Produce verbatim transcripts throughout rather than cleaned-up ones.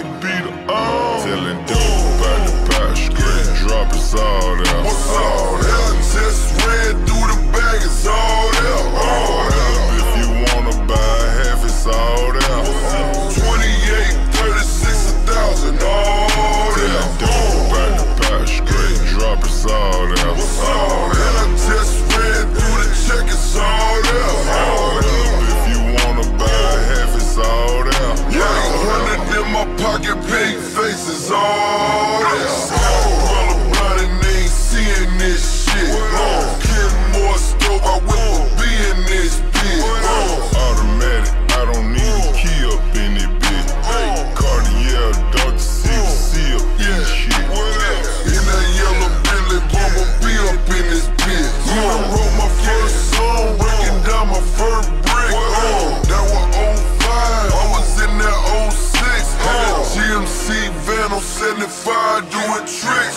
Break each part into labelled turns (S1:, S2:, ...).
S1: they beat on. Telling dope about the pot, straight drop, it's all there.
S2: What's all there? Just ran through the bag, it's all there. All there.
S1: If you wanna buy half, it's all there.
S2: twenty-eight, thirty-six, a thousand, all there.
S1: Telling dope about the pot, straight drop, it's all there.
S2: What's all there? Just ran through the check, it's all there. All there.
S1: If you wanna buy half, it's all there.
S2: Like a hundred in my pocket, big faces, all there. Brother blood and they ain't seeing this shit. Getting more stove, I whip a B in this bitch.
S1: Automatic, I don't need a key up in it, bitch. Cartier, Doctor Six, C up in this shit.
S2: In that yellow Bentley, Bumble B up in this bitch. I wrote my first song, breaking down my first brick. That was oh five, I was in that oh six. Had a G M C van on seventy-five doing tricks.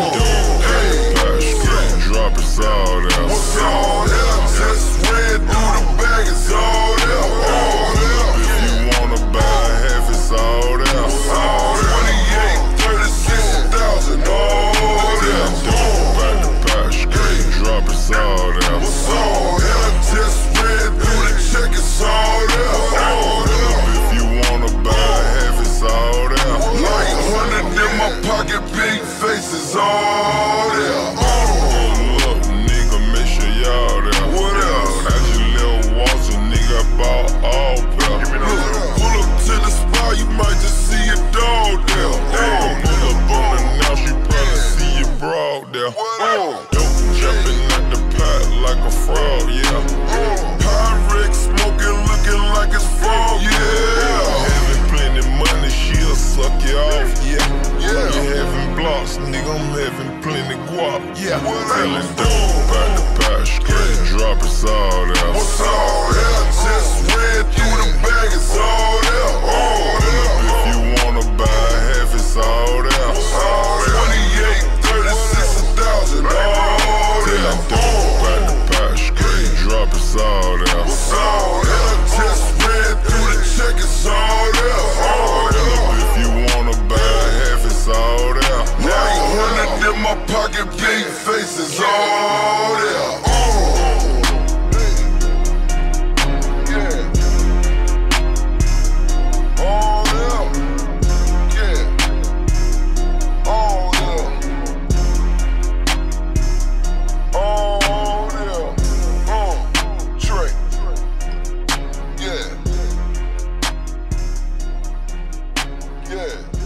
S2: Hey,
S1: Straight drop, it's all there.
S2: what's all there? Just ran through the bag, it's all there. All there.
S1: If you wanna buy half, it's all there.
S2: twenty-eight, thirty-six, a thousand, all there.
S1: Dope about the pot, straight drop, it's all there.
S2: What's all there? Just ran through the check, it's all there. All there.
S1: If you wanna buy half, it's all there.
S2: Like a hundred in my pocket, big faces, all there.
S1: Pull up, nigga, make sure y'all there.
S2: What else?
S1: I just left Walter, nigga, I bought all pair.
S2: Look, pull up to the spot, you might just see a dog there.
S1: Pull up on the now, you probably see your broad there. Dope jumping out the pot like a frog, yeah.
S2: Pyrex smoking, looking like it's fog, yeah.
S1: Having plenty money, she'll suck you off, yeah.
S2: Yeah.
S1: You having blocks, nigga, I'm having plenty guap, yeah.
S2: What
S1: Telling
S2: else?
S1: dope about the pot, straight drop, it's all there.
S2: What's all there? Just ran through the bag, it's all there. All there.
S1: If you wanna buy half, it's all there.
S2: twenty-eight, thirty-six, a thousand, all there.
S1: Telling dope about the pot, straight drop, it's all there.
S2: What's all there? Just ran through the check, it's all there. All there.
S1: If you wanna buy half, it's all there.
S2: Like a hundred in my pocket, big faces, all there. Yeah. All there. Yeah. All there. All there. Uh, Trey. Yeah. Yeah.